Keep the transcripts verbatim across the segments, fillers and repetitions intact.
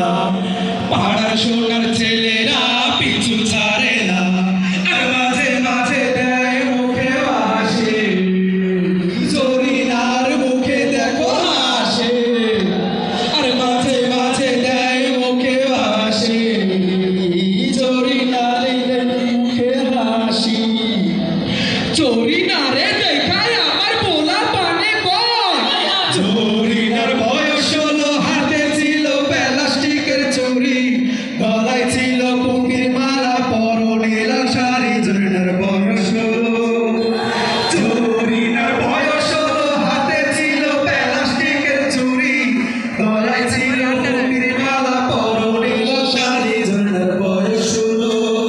পাড়ার সোনার ছেলেরা পিছু ছাড়ে না, আর মাঝে মাঝে দেয় মুখে হাসি, জরিনার মুখে দেখো হাসে, আর মাঝে মাঝে দেয় মুখে হাসি, জরিনার মুখে হাসি। জরিনারে দেখায় আমার পোলা পানে কয়, জরিনার বয়স হলো, হাতে ছিল প্লাস্টিকের চুড়ি, গলায় ছিল পুঁকির মালা, পরনে লাল শাড়ি। জরিনার বয়স হলো, জরিনার বয়স হলো, হাতে ছিল প্লাস্টিকের চুড়ি, গলায় ছিল পুঁকির মালা, পরনে লাল শাড়ি। জরিনার বয়স হলো,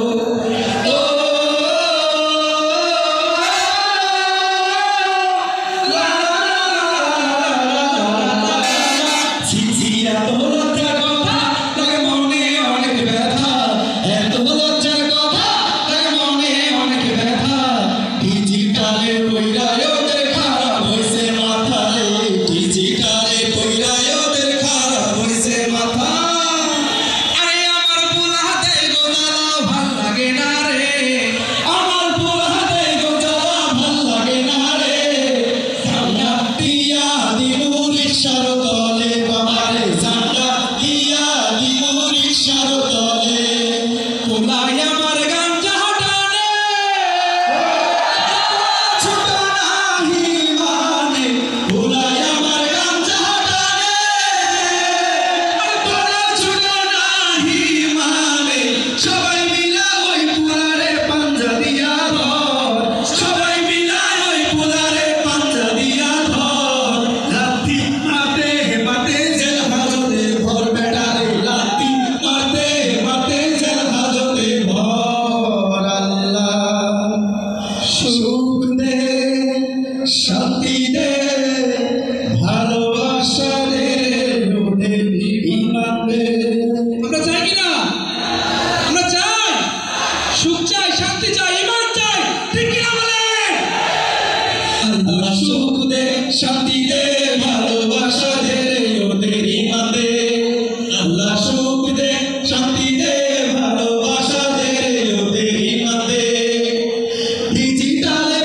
শান্তি দে, ভালোবাসা দে, লোটে ইমান দে। আমরা চাই কিনা? আমরা চাই, সুখ চাই, শান্তি চাই, ইমান চাই, ঠিক কিনা বলেন? আল্লাহ সুখ দে, শান্তি দে, ভালোবাসা দে, লোটে ইমান দে। আল্লাহ সুখ দে, শান্তি দে, ভালোবাসা দে, লোটে ইমান দে। ডিজিটালে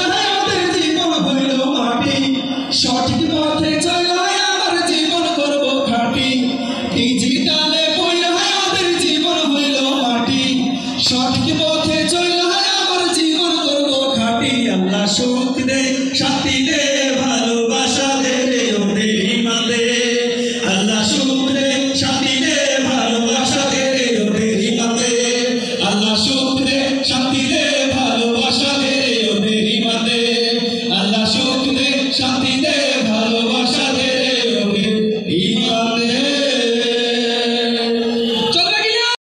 সঠিক পথে চলে আমার জীবন করব খাঁটি, ডিজিটালে পয়লা আমাদের জীবন হইল মাটি, সঠিক পথে চলে আমার জীবন করব খাঁটি। আল্লাহ সুখ দে, শান্তি